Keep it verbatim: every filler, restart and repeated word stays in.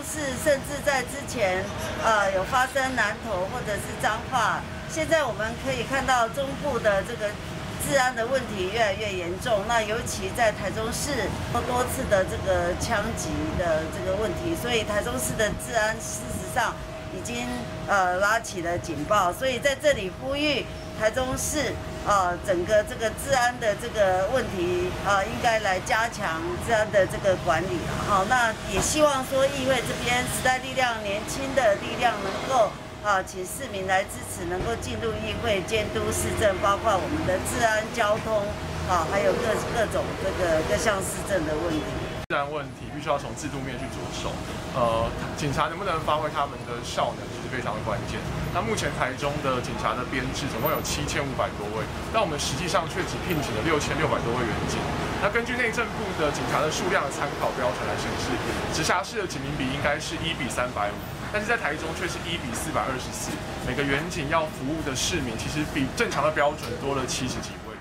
市甚至在之前，呃，有发生南投或者是彰化，现在我们可以看到中部的这个治安的问题越来越严重。那尤其在台中市多次的这个枪击的这个问题，所以台中市的治安事实上已经呃拉起了警报。所以在这里呼吁台中市。 呃，整个这个治安的这个问题，呃，应该来加强治安的这个管理了。好，那也希望说议会这边时代力量年轻的力量能够啊，请市民来支持，能够进入议会监督市政，包括我们的治安、交通啊，还有各各种这个各项市政的问题。 治安问题必须要从制度面去着手，呃，警察能不能发挥他们的效能，其实非常的关键。那目前台中的警察的编制总共有七千五百多位，但我们实际上却只聘请了六千六百多位员警。那根据内政部的警察的数量的参考标准来显示，直辖市的警民比应该是一比三百五，但是在台中却是一比四百二十四，每个员警要服务的市民其实比正常的标准多了七十几位。